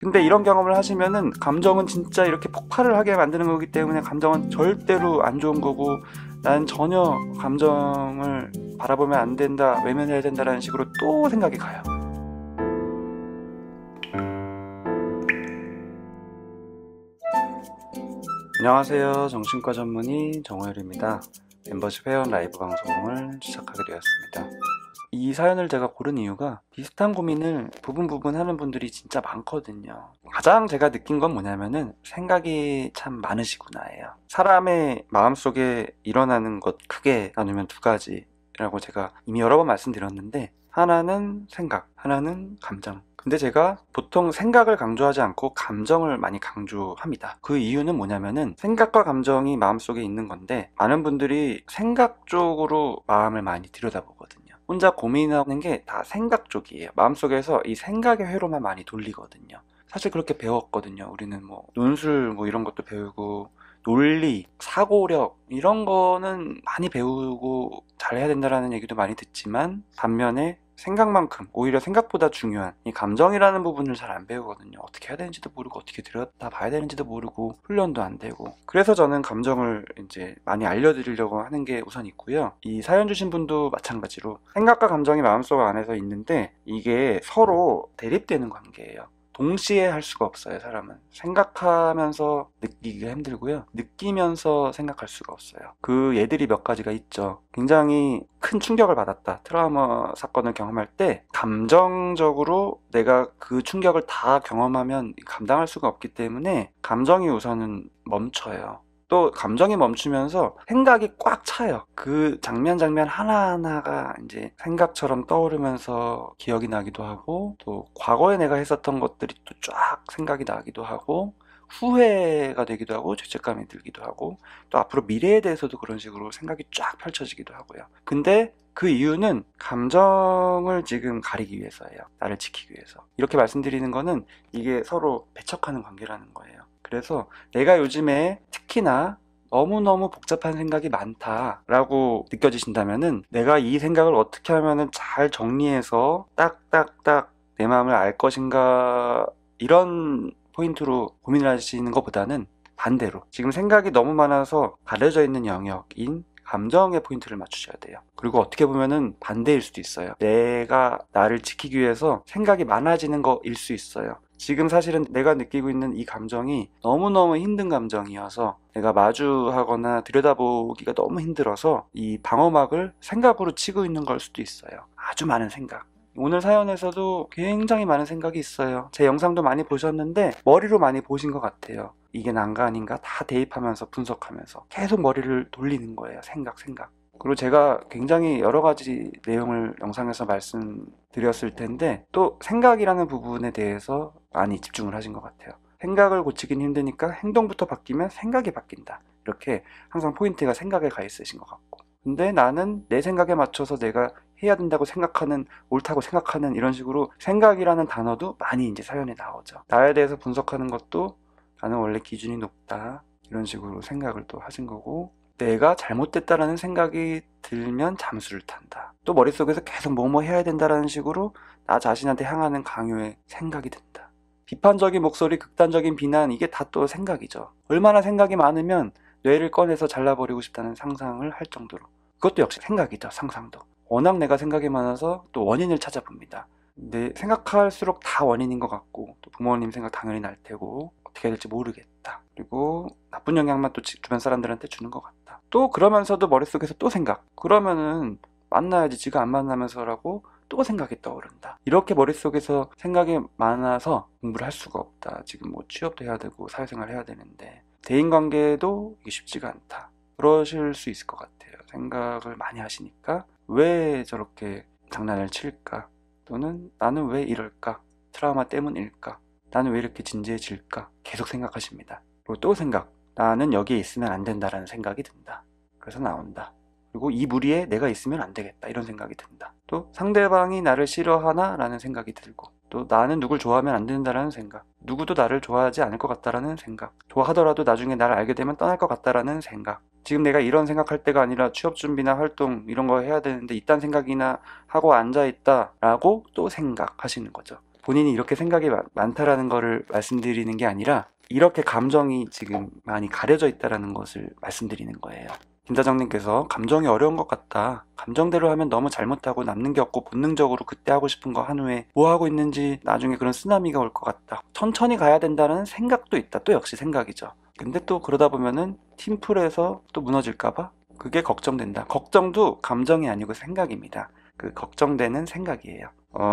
근데 이런 경험을 하시면은 감정은 진짜 이렇게 폭발을 하게 만드는 거기 때문에 감정은 절대로 안 좋은 거고, 난 전혀 감정을 바라보면 안 된다, 외면해야 된다라는 식으로 또 생각이 가요. 안녕하세요. 정신과 전문의 정호열입니다. 멤버십 회원 라이브 방송을 시작하게 되었습니다. 이 사연을 제가 고른 이유가 비슷한 고민을 부분 하는 분들이 진짜 많거든요. 가장 제가 느낀 건 뭐냐면은 생각이 참 많으시구나예요. 사람의 마음속에 일어나는 것 크게 나누면 두 가지라고 제가 이미 여러 번 말씀드렸는데, 하나는 생각, 하나는 감정. 근데 제가 보통 생각을 강조하지 않고 감정을 많이 강조합니다. 그 이유는 뭐냐면은 생각과 감정이 마음속에 있는 건데, 많은 분들이 생각 쪽으로 마음을 많이 들여다보거든요. 혼자 고민하는 게 다 생각 쪽이에요. 마음속에서 이 생각의 회로만 많이 돌리거든요. 사실 그렇게 배웠거든요. 우리는 뭐 논술 뭐 이런 것도 배우고, 논리, 사고력 이런 거는 많이 배우고 잘해야 된다라는 얘기도 많이 듣지만, 반면에 생각만큼 오히려 생각보다 중요한 이 감정이라는 부분을 잘 안 배우거든요. 어떻게 해야 되는지도 모르고, 어떻게 들여다 봐야 되는지도 모르고, 훈련도 안 되고. 그래서 저는 감정을 이제 많이 알려드리려고 하는 게 우선 있고요. 이 사연 주신 분도 마찬가지로 생각과 감정이 마음속 안에서 있는데, 이게 서로 대립되는 관계예요. 동시에 할 수가 없어요. 사람은 생각하면서 느끼기가 힘들고요, 느끼면서 생각할 수가 없어요. 그 예들이 몇 가지가 있죠. 굉장히 큰 충격을 받았다, 트라우마 사건을 경험할 때 감정적으로 내가 그 충격을 다 경험하면 감당할 수가 없기 때문에 감정이 우선은 멈춰요. 또 감정이 멈추면서 생각이 꽉 차요. 그 장면 하나하나가 이제 생각처럼 떠오르면서 기억이 나기도 하고, 또 과거에 내가 했었던 것들이 또 쫙 생각이 나기도 하고, 후회가 되기도 하고, 죄책감이 들기도 하고, 또 앞으로 미래에 대해서도 그런 식으로 생각이 쫙 펼쳐지기도 하고요. 근데 그 이유는 감정을 지금 가리기 위해서예요. 나를 지키기 위해서. 이렇게 말씀드리는 거는 이게 서로 배척하는 관계라는 거예요. 그래서 내가 요즘에 특히나 너무너무 복잡한 생각이 많다라고 느껴지신다면은, 내가 이 생각을 어떻게 하면은 잘 정리해서 딱딱딱 내 마음을 알 것인가, 이런 포인트로 고민을 하시는 것보다는 반대로 지금 생각이 너무 많아서 가려져 있는 영역인 감정의 포인트를 맞추셔야 돼요. 그리고 어떻게 보면은 반대일 수도 있어요. 내가 나를 지키기 위해서 생각이 많아지는 거일 수 있어요. 지금 사실은 내가 느끼고 있는 이 감정이 너무너무 힘든 감정이어서 내가 마주하거나 들여다보기가 너무 힘들어서 이 방어막을 생각으로 치고 있는 걸 수도 있어요. 아주 많은 생각. 오늘 사연에서도 굉장히 많은 생각이 있어요. 제 영상도 많이 보셨는데 머리로 많이 보신 것 같아요. 이게 난가 아닌가 다 대입하면서 분석하면서 계속 머리를 돌리는 거예요. 생각. 그리고 제가 굉장히 여러 가지 내용을 영상에서 말씀드렸을 텐데, 또 생각이라는 부분에 대해서 많이 집중을 하신 것 같아요. 생각을 고치긴 힘드니까 행동부터 바뀌면 생각이 바뀐다. 이렇게 항상 포인트가 생각에 가 있으신 것 같고, 근데 나는 내 생각에 맞춰서 내가 해야 된다고 생각하는, 옳다고 생각하는, 이런 식으로 생각이라는 단어도 많이 이제 사연에 나오죠. 나에 대해서 분석하는 것도 나는 원래 기준이 높다, 이런 식으로 생각을 또 하신 거고, 내가 잘못됐다라는 생각이 들면 잠수를 탄다. 또 머릿속에서 계속 뭐뭐 해야 된다라는 식으로 나 자신한테 향하는 강요의 생각이 든다. 비판적인 목소리, 극단적인 비난, 이게 다 또 생각이죠. 얼마나 생각이 많으면 뇌를 꺼내서 잘라버리고 싶다는 상상을 할 정도로. 그것도 역시 생각이죠. 상상도. 워낙 내가 생각이 많아서 또 원인을 찾아봅니다. 근데 생각할수록 다 원인인 것 같고, 또 부모님 생각 당연히 날 테고, 어떻게 해야 될지 모르겠다. 그리고 나쁜 영향만 또 주변 사람들한테 주는 것 같다. 또 그러면서도 머릿속에서 또 생각. 그러면은 만나야지, 지가 안 만나면서라고 또 생각이 떠오른다. 이렇게 머릿속에서 생각이 많아서 공부를 할 수가 없다. 지금 뭐 취업도 해야 되고 사회생활 해야 되는데 대인관계도 이게 쉽지가 않다. 그러실 수 있을 것 같아요. 생각을 많이 하시니까 왜 저렇게 장난을 칠까? 또는 나는 왜 이럴까? 트라우마 때문일까? 나는 왜 이렇게 진지해질까? 계속 생각하십니다. 그리고 또 생각. 나는 여기에 있으면 안 된다라는 생각이 든다. 그래서 나온다. 그리고 이 무리에 내가 있으면 안 되겠다, 이런 생각이 든다. 또 상대방이 나를 싫어하나? 라는 생각이 들고, 또 나는 누굴 좋아하면 안 된다라는 생각, 누구도 나를 좋아하지 않을 것 같다라는 생각, 좋아하더라도 나중에 나를 알게 되면 떠날 것 같다라는 생각, 지금 내가 이런 생각할 때가 아니라 취업 준비나 활동 이런 거 해야 되는데 이딴 생각이나 하고 앉아있다 라고 또 생각하시는 거죠. 본인이 이렇게 생각이 많다라는 거를 말씀드리는 게 아니라 이렇게 감정이 지금 많이 가려져 있다라는 것을 말씀드리는 거예요. 김다정님께서 감정이 어려운 것 같다. 감정대로 하면 너무 잘못하고 남는 게 없고 본능적으로 그때 하고 싶은 거 한 후에 뭐 하고 있는지 나중에 그런 쓰나미가 올 것 같다. 천천히 가야 된다는 생각도 있다. 또 역시 생각이죠. 근데 또 그러다 보면은 팀플에서 또 무너질까봐 그게 걱정된다. 걱정도 감정이 아니고 생각입니다. 그 걱정되는 생각이에요.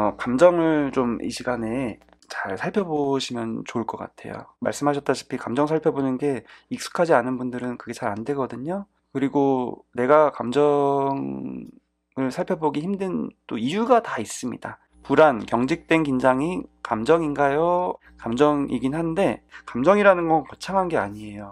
감정을 좀 이 시간에 잘 살펴보시면 좋을 것 같아요. 말씀하셨다시피 감정 살펴보는 게 익숙하지 않은 분들은 그게 잘 안 되거든요. 그리고 내가 감정을 살펴보기 힘든 또 이유가 다 있습니다. 불안, 경직된 긴장이 감정인가요? 감정이긴 한데 감정이라는 건 거창한 게 아니에요.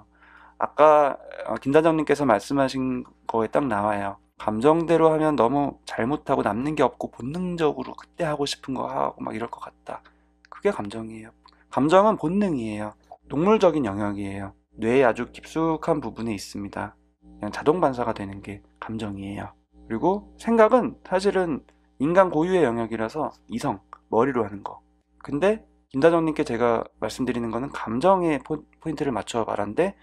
아까 김단장님께서 말씀하신 거에 딱 나와요. 감정대로 하면 너무 잘못하고 남는 게 없고 본능적으로 그때 하고 싶은 거 하고 막 이럴 것 같다. 그게 감정이에요. 감정은 본능이에요. 동물적인 영역이에요. 뇌에 아주 깊숙한 부분에 있습니다. 그냥 자동 반사가 되는 게 감정이에요. 그리고 생각은 사실은 인간 고유의 영역이라서 이성, 머리로 하는 거. 근데 김다정님께 제가 말씀드리는 거는 감정에 포인트를 맞춰 말한데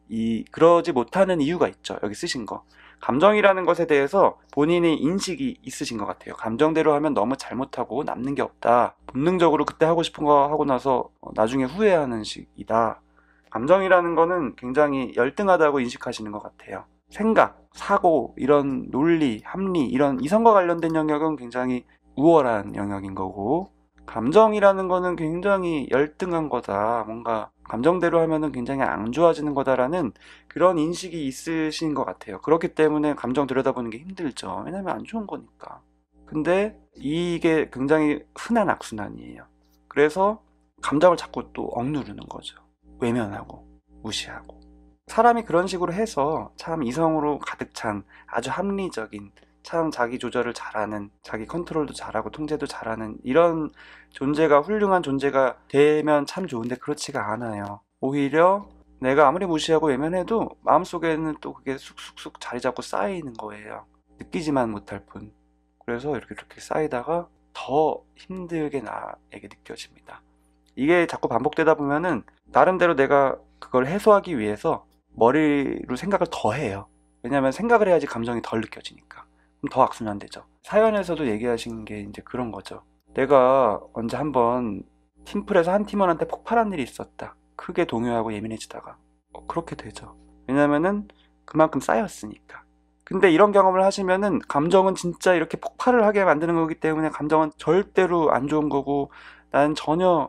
그러지 못하는 이유가 있죠. 여기 쓰신 거. 감정이라는 것에 대해서 본인의 인식이 있으신 것 같아요. 감정대로 하면 너무 잘못하고 남는 게 없다. 본능적으로 그때 하고 싶은 거 하고 나서 나중에 후회하는 식이다. 감정이라는 거는 굉장히 열등하다고 인식하시는 것 같아요. 생각, 사고, 이런 논리, 합리, 이런 이성과 관련된 영역은 굉장히 우월한 영역인 거고, 감정이라는 거는 굉장히 열등한 거다. 뭔가 감정대로 하면은 굉장히 안 좋아지는 거다라는 그런 인식이 있으신 것 같아요. 그렇기 때문에 감정 들여다보는 게 힘들죠. 왜냐면 안 좋은 거니까. 근데 이게 굉장히 흔한 악순환이에요. 그래서 감정을 자꾸 또 억누르는 거죠. 외면하고 무시하고. 사람이 그런 식으로 해서 참 이성으로 가득 찬 아주 합리적인, 참 자기 조절을 잘하는, 자기 컨트롤도 잘하고 통제도 잘하는 이런 존재가, 훌륭한 존재가 되면 참 좋은데 그렇지가 않아요. 오히려 내가 아무리 무시하고 외면해도 마음속에는 또 그게 쑥쑥쑥 자리 잡고 쌓이는 거예요. 느끼지만 못할 뿐. 그래서 이렇게 쌓이다가 더 힘들게 나에게 느껴집니다. 이게 자꾸 반복되다 보면은 나름대로 내가 그걸 해소하기 위해서 머리로 생각을 더 해요. 왜냐하면 생각을 해야지 감정이 덜 느껴지니까. 그럼 더 악순환되죠. 사연에서도 얘기하신 게 이제 그런 거죠. 내가 언제 한번 팀플에서 한 팀원한테 폭발한 일이 있었다. 크게 동요하고 예민해지다가 그렇게 되죠. 왜냐면은 그만큼 쌓였으니까. 근데 이런 경험을 하시면은 감정은 진짜 이렇게 폭발을 하게 만드는 거기 때문에 감정은 절대로 안 좋은 거고, 난 전혀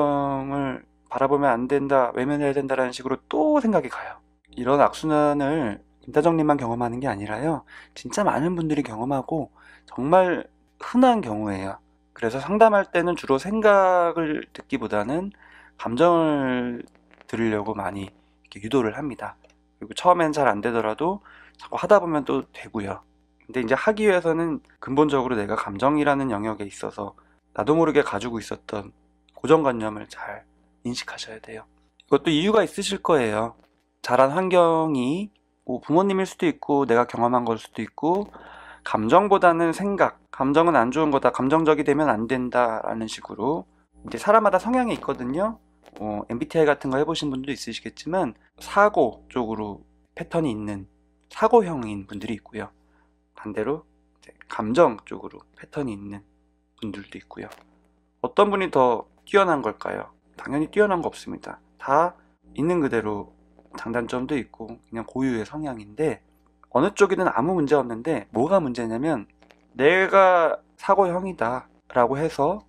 감정을 바라보면 안 된다, 외면해야 된다라는 식으로 또 생각이 가요. 이런 악순환을 김다정님만 경험하는 게 아니라요, 진짜 많은 분들이 경험하고 정말 흔한 경우예요. 그래서 상담할 때는 주로 생각을 듣기보다는 감정을 들으려고 많이 이렇게 유도를 합니다. 그리고 처음엔 잘 안 되더라도 자꾸 하다 보면 또 되고요. 근데 이제 하기 위해서는 근본적으로 내가 감정이라는 영역에 있어서 나도 모르게 가지고 있었던 고정관념을 잘 인식하셔야 돼요. 이것도 이유가 있으실 거예요. 자란 환경이 뭐 부모님일 수도 있고 내가 경험한 걸 수도 있고, 감정보다는 생각, 감정은 안 좋은 거다, 감정적이 되면 안 된다라는 식으로. 이제 사람마다 성향이 있거든요. MBTI 같은 거 해보신 분도 있으시겠지만 사고 쪽으로 패턴이 있는 사고형인 분들이 있고요. 반대로 이제 감정 쪽으로 패턴이 있는 분들도 있고요. 어떤 분이 더 뛰어난 걸까요? 당연히 뛰어난 거 없습니다. 다 있는 그대로 장단점도 있고 그냥 고유의 성향인데, 어느 쪽이든 아무 문제 없는데 뭐가 문제냐면 내가 사고형이다 라고 해서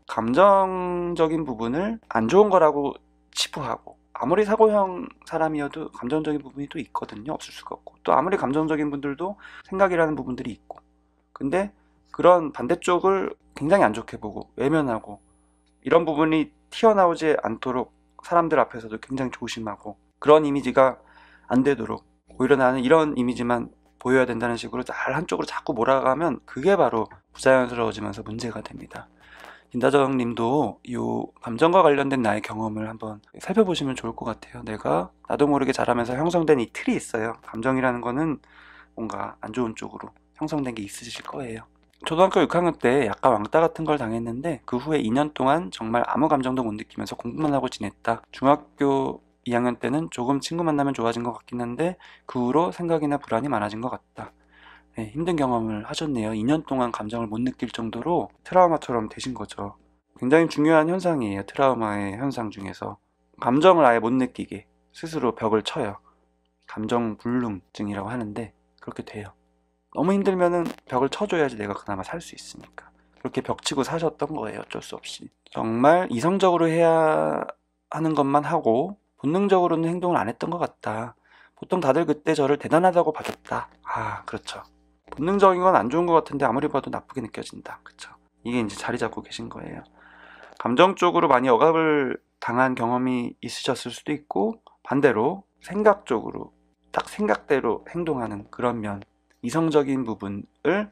감정적인 부분을 안 좋은 거라고 치부하고, 아무리 사고형 사람이어도 감정적인 부분이 또 있거든요. 없을 수가 없고, 또 아무리 감정적인 분들도 생각이라는 부분들이 있고, 근데 그런 반대쪽을 굉장히 안 좋게 보고 외면하고, 이런 부분이 튀어나오지 않도록 사람들 앞에서도 굉장히 조심하고, 그런 이미지가 안 되도록 오히려 나는 이런 이미지만 보여야 된다는 식으로 잘 한쪽으로 자꾸 몰아가면 그게 바로 부자연스러워지면서 문제가 됩니다. 김다정 님도 이 감정과 관련된 나의 경험을 한번 살펴보시면 좋을 것 같아요. 내가 나도 모르게 자라면서 형성된 이 틀이 있어요. 감정이라는 거는 뭔가 안 좋은 쪽으로 형성된 게 있으실 거예요. 초등학교 6학년 때 약간 왕따 같은 걸 당했는데 그 후에 2년 동안 정말 아무 감정도 못 느끼면서 공부만 하고 지냈다. 중학교 2학년 때는 조금 친구 만나면 좋아진 것 같긴 한데 그 후로 생각이나 불안이 많아진 것 같다. 네, 힘든 경험을 하셨네요. 2년 동안 감정을 못 느낄 정도로 트라우마처럼 되신 거죠. 굉장히 중요한 현상이에요. 트라우마의 현상 중에서. 감정을 아예 못 느끼게 스스로 벽을 쳐요. 감정 불능증이라고 하는데 그렇게 돼요. 너무 힘들면은 벽을 쳐줘야지 내가 그나마 살 수 있으니까. 그렇게 벽 치고 사셨던 거예요. 어쩔 수 없이. 정말 이성적으로 해야 하는 것만 하고 본능적으로는 행동을 안 했던 것 같다. 보통 다들 그때 저를 대단하다고 봐줬다. 아, 그렇죠. 본능적인 건 안 좋은 것 같은데 아무리 봐도 나쁘게 느껴진다. 그쵸. 이게 이제 자리 잡고 계신 거예요. 감정적으로 많이 억압을 당한 경험이 있으셨을 수도 있고, 반대로 생각적으로 딱 생각대로 행동하는 그런 면, 이성적인 부분을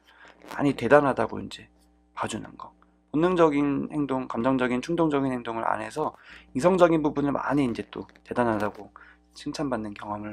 많이 대단하다고 이제 봐주는 거. 본능적인 행동, 감정적인 충동적인 행동을 안 해서 이성적인 부분을 많이 이제 또 대단하다고 칭찬받는 경험을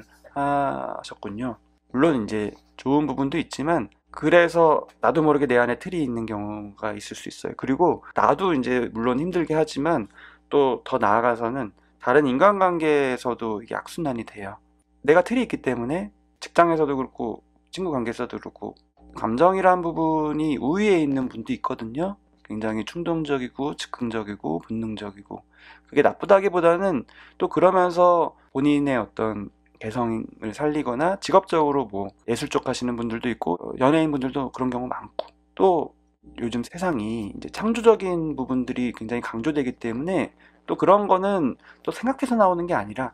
하셨군요. 물론 이제 좋은 부분도 있지만 그래서 나도 모르게 내 안에 틀이 있는 경우가 있을 수 있어요. 그리고 나도 이제 물론 힘들게 하지만 또 더 나아가서는 다른 인간관계에서도 이게 악순환이 돼요. 내가 틀이 있기 때문에 직장에서도 그렇고 친구 관계에서도 그렇고 감정이란 부분이 우위에 있는 분도 있거든요. 굉장히 충동적이고 즉흥적이고 본능적이고 그게 나쁘다기보다는 또 그러면서 본인의 어떤 개성을 살리거나 직업적으로 뭐 예술 쪽 하시는 분들도 있고 연예인 분들도 그런 경우 많고 또 요즘 세상이 이제 창조적인 부분들이 굉장히 강조되기 때문에 또 그런 거는 또 생각해서 나오는 게 아니라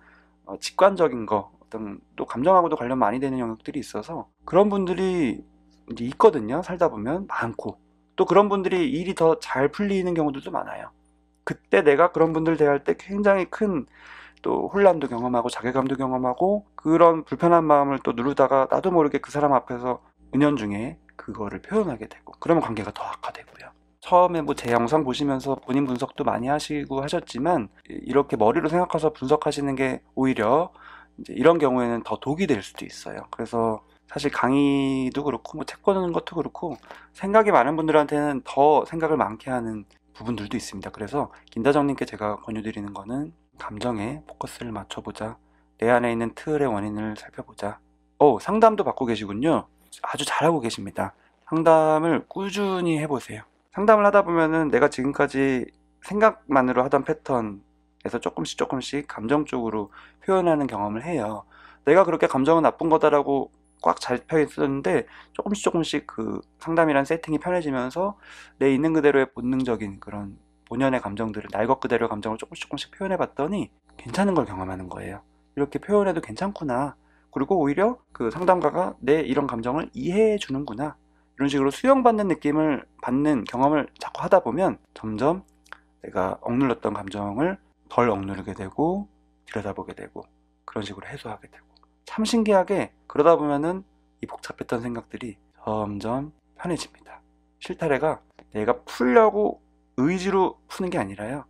직관적인 거 어떤 또 감정하고도 관련 많이 되는 영역들이 있어서 그런 분들이 이제 있거든요. 살다 보면 많고 또 그런 분들이 일이 더 잘 풀리는 경우들도 많아요. 그때 내가 그런 분들 대할 때 굉장히 큰 또 혼란도 경험하고 자괴감도 경험하고 그런 불편한 마음을 또 누르다가 나도 모르게 그 사람 앞에서 은연중에 그거를 표현하게 되고 그러면 관계가 더 악화되고요. 처음에 뭐 제 영상 보시면서 본인 분석도 많이 하시고 하셨지만 이렇게 머리로 생각해서 분석하시는 게 오히려 이제 이런 경우에는 더 독이 될 수도 있어요. 그래서 사실 강의도 그렇고 뭐 책 보는 것도 그렇고 생각이 많은 분들한테는 더 생각을 많게 하는 부분들도 있습니다. 그래서 김다정님께 제가 권유드리는 거는 감정에 포커스를 맞춰보자. 내 안에 있는 틀의 원인을 살펴보자. 상담도 받고 계시군요. 아주 잘하고 계십니다. 상담을 꾸준히 해보세요. 상담을 하다 보면은 내가 지금까지 생각만으로 하던 패턴에서 조금씩 감정적으로 표현하는 경험을 해요. 내가 그렇게 감정은 나쁜 거다라고 꽉 잡혀 있었는데 조금씩 그 상담이란 세팅이 편해지면서 내 있는 그대로의 본능적인 그런 본연의 감정들을 날 것 그대로의 감정을 조금씩 표현해 봤더니 괜찮은 걸 경험하는 거예요. 이렇게 표현해도 괜찮구나. 그리고 오히려 그 상담가가 내 이런 감정을 이해해 주는구나. 이런 식으로 수용받는 느낌을 받는 경험을 자꾸 하다 보면 점점 내가 억눌렀던 감정을 덜 억누르게 되고 들여다보게 되고 그런 식으로 해소하게 되고 참 신기하게 그러다 보면은 이 복잡했던 생각들이 점점 편해집니다. 실타래가 내가 풀려고 의지로 푸는 게 아니라요.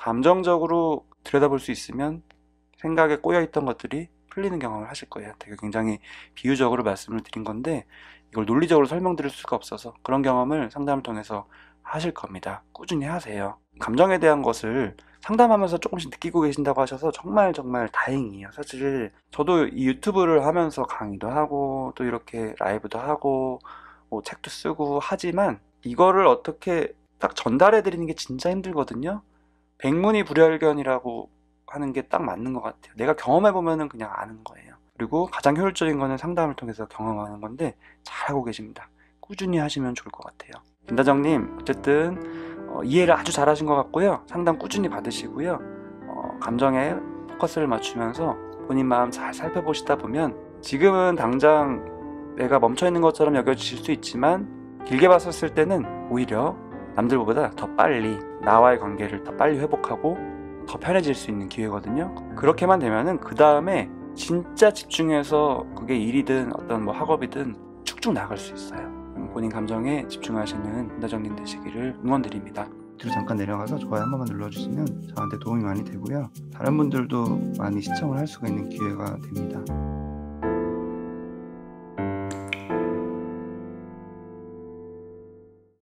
감정적으로 들여다볼 수 있으면 생각에 꼬여있던 것들이 풀리는 경험을 하실 거예요. 되게 굉장히 비유적으로 말씀을 드린 건데 이걸 논리적으로 설명드릴 수가 없어서 그런 경험을 상담을 통해서 하실 겁니다. 꾸준히 하세요. 감정에 대한 것을 상담하면서 조금씩 느끼고 계신다고 하셔서 정말 다행이에요. 사실 저도 이 유튜브를 하면서 강의도 하고 또 이렇게 라이브도 하고 뭐 책도 쓰고 하지만 이거를 어떻게 딱 전달해 드리는 게 진짜 힘들거든요. 백문이 불여일견이라고 하는 게 딱 맞는 것 같아요. 내가 경험해 보면은 그냥 아는 거예요. 그리고 가장 효율적인 거는 상담을 통해서 경험하는 건데 잘하고 계십니다. 꾸준히 하시면 좋을 것 같아요. 김다정님 어쨌든 이해를 아주 잘하신 것 같고요. 상담 꾸준히 받으시고요. 감정에 포커스를 맞추면서 본인 마음 잘 살펴보시다 보면 지금은 당장 내가 멈춰있는 것처럼 여겨지실 수 있지만 길게 봤었을 때는 오히려 남들보다 더 빨리 나와의 관계를 더 빨리 회복하고 더 편해질 수 있는 기회거든요. 그렇게만 되면은 그 다음에 진짜 집중해서 그게 일이든 어떤 뭐 학업이든 쭉쭉 나갈 수 있어요. 본인 감정에 집중하시는 김다정님 되시기를 응원드립니다. 밑으로 잠깐 내려가서 좋아요 한 번만 눌러주시면 저한테 도움이 많이 되고요. 다른 분들도 많이 시청을 할 수가 있는 기회가 됩니다.